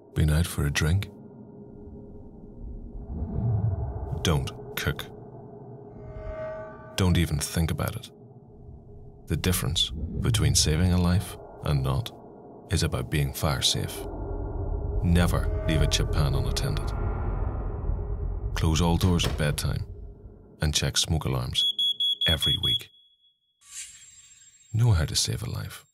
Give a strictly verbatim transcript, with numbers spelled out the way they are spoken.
Been out for a drink? Don't cook. Don't even think about it. The difference between saving a life and not is about being fire safe. Never leave a chip pan unattended. Close all doors at bedtime and check smoke alarms every week. Know how to save a life.